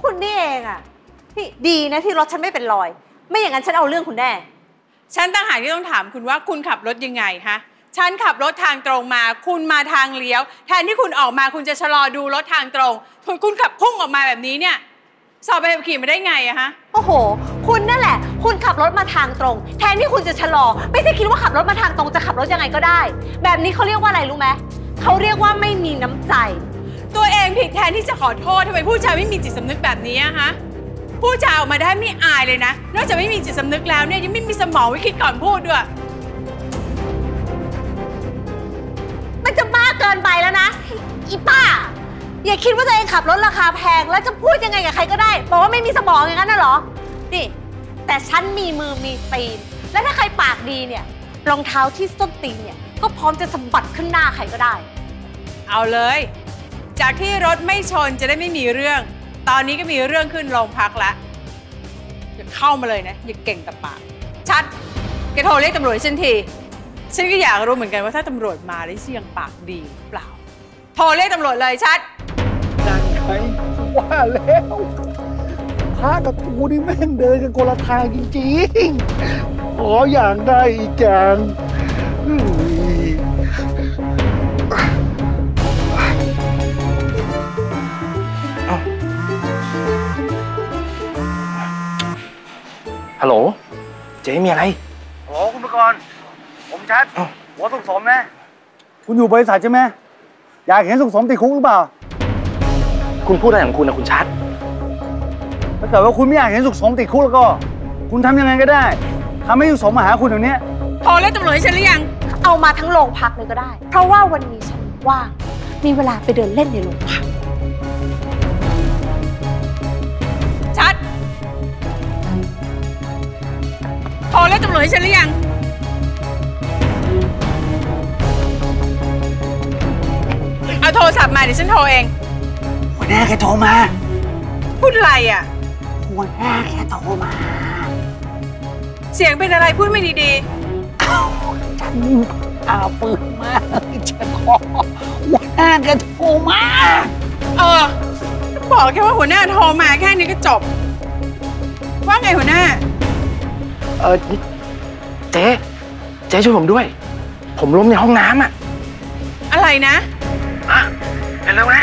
คุณนี่เองอะนี่ดีนะที่รถฉันไม่เป็นรอยไม่อย่างนั้นฉันเอาเรื่องคุณแน่ฉันต่างหากที่ต้องถามคุณว่าคุณขับรถยังไงฮะฉันขับรถทางตรงมาคุณมาทางเลี้ยวแทนที่คุณออกมาคุณจะชะลอดูรถทางตรงคุณขับพุ่งออกมาแบบนี้เนี่ยสอบใบขับขี่มาได้ไงอะฮะโอ้โหคุณนั่นแหละคุณขับรถมาทางตรงแทนที่คุณจะชะลอไม่ใช่คิดว่าขับรถมาทางตรงจะขับรถยังไงก็ได้แบบนี้เขาเรียกว่าอะไรรู้ไหมเขาเรียกว่าไม่มีน้ำใจตัวเองผิดแทนที่จะขอโทษทำไมผู้ชายไม่มีจิตสำนึกแบบนี้อะฮะผู้ชายออกมาได้ไม่อายเลยนะนอกจากไม่มีจิตสำนึกแล้วเนี่ยยังไม่มีสมองไว้คิดก่อนพูดด้วยมันจะบ้าเกินไปแล้วนะอีป้าอย่าคิดว่าตัวเองขับรถราคาแพงแล้วจะพูดยังไงกับใครก็ได้บอกว่าไม่มีสมองอย่างนั้นน่ะเหรอนี่แต่ฉันมีมือมีตีนและถ้าใครปากดีเนี่ยรองเท้าที่ส้นตีนเนี่ยก็พร้อมจะสะบัดขึ้นหน้าใครก็ได้เอาเลยจากที่รถไม่ชนจะได้ไม่มีเรื่องตอนนี้ก็มีเรื่องขึ้นโรงพักแล้วอย่าเข้ามาเลยนะอย่าเก่งแต่ปากชัดแกโทรเรียกตำรวจให้ฉันทีฉันก็อยากรู้เหมือนกันว่าถ้าตำรวจมาได้เสี่ยงปากดีเปล่าโทรเรียกตำรวจเลยชัดนั่นไงว่าแล้วพระกับกูนี่แม่งเดินกันคนละทางจริงๆขออย่างได้อีกอย่างฮัลโหลเจ๊มีอะไรโอ้คุณประกรณ์ผมชัดหัวสุขสมนะคุณอยู่บริษัทใช่ไหมอยากเห็นสุขสมติดคุกหรือเปล่าคุณพูดอะไรของคุณนะคุณชัดถ้าเกิดว่าคุณไม่อยากเห็นสุขสมติดคุกแล้วก็คุณทำยังไงก็ได้ทำให้สุขสมมาหาคุณเดี๋ยวนี้โทรเรียกตำรวจให้ฉันหรือยังเอามาทั้งโรงพักเลยก็ได้เพราะว่าวันนี้ฉันว่างมีเวลาไปเดินเล่นในโรงพักชัดโทรเรียกตำรวจให้ฉันหรือยังเอาโทรศัพท์มาเดี๋ยวฉันโทรเองหัวหน้าแกโทรมาพูดอะไรอ่ะหัวหน้าแกโทรมาเสียงเป็นอะไรพูดไม่ดีๆฉันปืนมากฉันขอหัวหน้าแกโทรมาบอกแค่ว่าหัวหน้าโทรมาแค่นี้ก็จบว่าไงหัวหน้าเจ๊ช่วยผมด้วยผมล้มในห้องน้ำอะอะไรนะเร็วๆนะ